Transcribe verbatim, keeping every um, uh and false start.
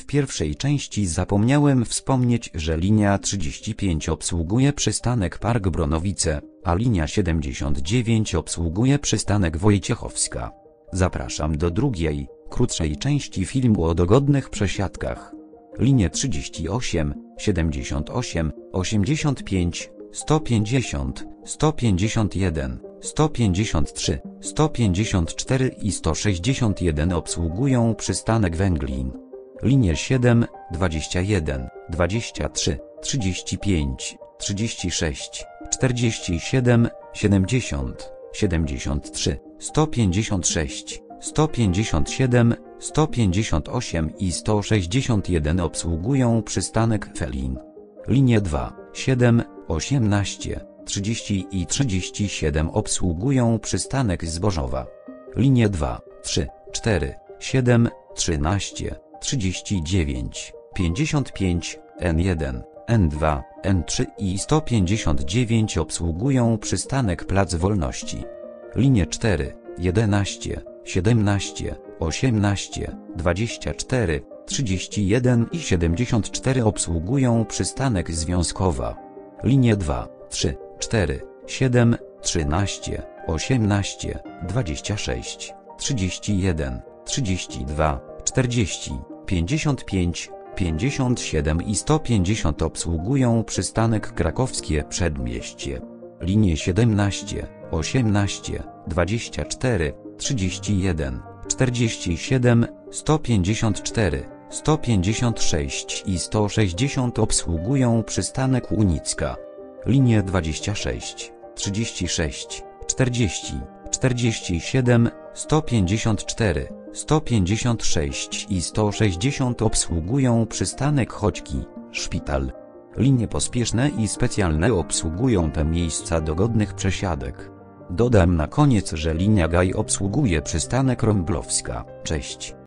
pierwszej części zapomniałem wspomnieć, że linia trzydzieści pięć obsługuje przystanek Park Bronowice, a linia siedemdziesiąt dziewięć obsługuje przystanek Wojciechowska. Zapraszam do drugiej, krótszej części filmu o dogodnych przesiadkach. Linie trzydzieści osiem, siedemdziesiąt osiem, osiemdziesiąt pięć, sto pięćdziesiąt, sto pięćdziesiąt jeden, sto pięćdziesiąt trzy, sto pięćdziesiąt cztery i sto sześćdziesiąt jeden obsługują przystanek Węglin. Linie siedem, dwadzieścia jeden, dwadzieścia trzy, trzydzieści pięć, trzydzieści sześć, czterdzieści siedem, siedemdziesiąt, siedemdziesiąt trzy, sto pięćdziesiąt sześć, sto pięćdziesiąt siedem, sto pięćdziesiąt osiem i sto sześćdziesiąt jeden obsługują przystanek Felin. Linie dwa, siedem, osiemnaście, trzydzieści i trzydzieści siedem obsługują przystanek Zbożowa. Linie dwa, trzy, cztery, siedem, trzynaście, trzydzieści dziewięć, pięćdziesiąt pięć, N jeden, N dwa, N trzy i sto pięćdziesiąt dziewięć obsługują przystanek Plac Wolności. Linie cztery, jedenaście, siedemnaście, osiemnaście, dwadzieścia cztery, trzydzieści jeden i siedemdziesiąt cztery obsługują przystanek Związkowa. Linie dwa, trzy, cztery, siedem, trzynaście, osiemnaście, dwadzieścia sześć, trzydzieści jeden, trzydzieści dwa, czterdzieści, pięćdziesiąt pięć, pięćdziesiąt siedem i sto pięćdziesiąt obsługują przystanek Krakowskie Przedmieście. Linie siedemnaście, osiemnaście, dwadzieścia cztery, trzydzieści jeden, czterdzieści siedem, sto pięćdziesiąt cztery, sto pięćdziesiąt sześć i sto sześćdziesiąt obsługują przystanek Unicka. Linie dwadzieścia sześć, trzydzieści sześć, czterdzieści, czterdzieści siedem, sto pięćdziesiąt cztery, sto pięćdziesiąt sześć i sto sześćdziesiąt obsługują przystanek Chodźki, Szpital. Linie pospieszne i specjalne obsługują te miejsca dogodnych przesiadek. Dodam na koniec, że linia Gaj obsługuje przystanek Rąblowska. Cześć.